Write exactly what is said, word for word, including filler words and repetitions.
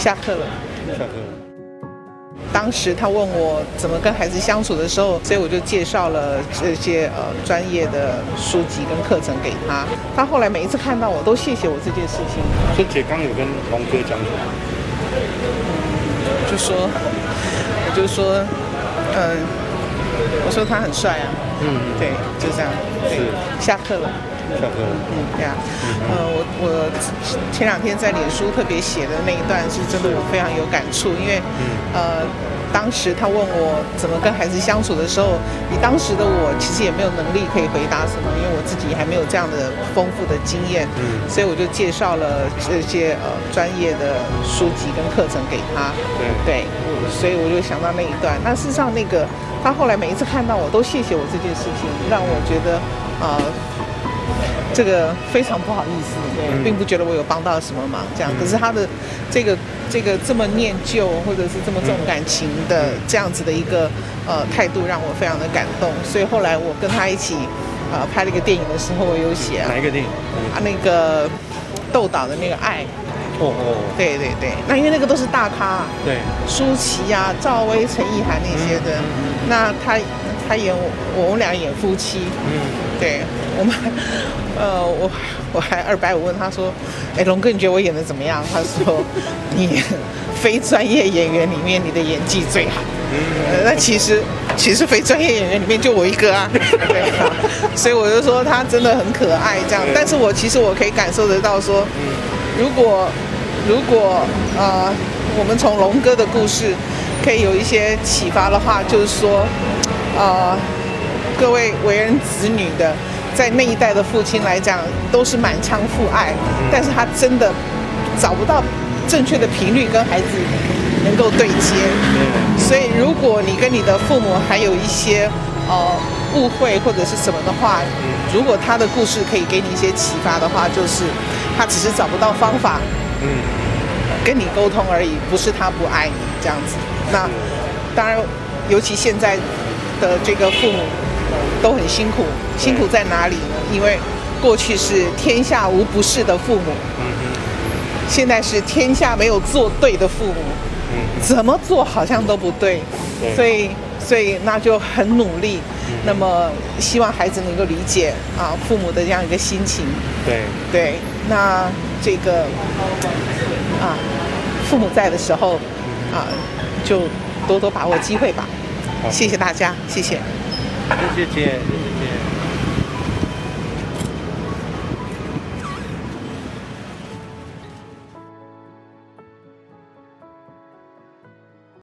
下课了。 下课了。 当时他问我怎么跟孩子相处的时候，所以我就介绍了这些呃专业的书籍跟课程给他。他后来每一次看到我都谢谢我这件事情。 所以姐刚有跟龙哥讲什么？ 就说，我就说，嗯、我说他很帅啊。 嗯， 对，就这样。对，下课了。 下课了。 嗯，对啊，呃，我我前两天在脸书特别写的那一段是真的，我非常有感触，因为，呃，当时他问我怎么跟孩子相处的时候，以当时的我其实也没有能力可以回答什么，因为我自己还没有这样的丰富的经验，嗯，所以我就介绍了这些呃专业的书籍跟课程给他，对，对，我所以我就想到那一段。那事实上，那个他后来每一次看到我都谢谢我这件事情，让我觉得呃。这个非常不好意思，对，并不觉得我有帮到什么忙，这样。可是他的这个这个这么念旧，或者是这么重感情的这样子的一个呃态度，让我非常的感动。所以后来我跟他一起呃拍了一个电影的时候，我有写哪一个电影？ 啊，那个窦导的那个《爱》。 哦哦。对对对，那因为那个都是大咖， 对， 舒淇呀、赵薇、陈意涵那些的，那他他演我我们俩演夫妻，嗯，对。我们，呃，我我还二百五问他说，哎，龙哥，你觉得我演的怎么样？他说，你非专业演员里面你的演技最好。呃，那其实其实非专业演员里面就我一个啊，对啊，所以我就说他真的很可爱这样。但是我其实我可以感受得到说，如果如果呃我们从龙哥的故事可以有一些启发的话，就是说，呃，各位为人子女的。在那一代的父亲来讲，都是满腔父爱，但是他真的找不到正确的频率跟孩子能够对接。所以，如果你跟你的父母还有一些呃误会或者是什么的话，如果他的故事可以给你一些启发的话，就是他只是找不到方法，嗯，跟你沟通而已，不是他不爱你这样子。那当然，尤其现在的这个父母。都很辛苦，辛苦在哪里呢？因为过去是天下无不是的父母，现在是天下没有做对的父母，怎么做好像都不对，所以所以那就很努力，那么希望孩子能够理解啊父母的这样一个心情，对对，那这个啊父母在的时候啊就多多把握机会吧，谢谢大家，谢谢。 谢谢姐。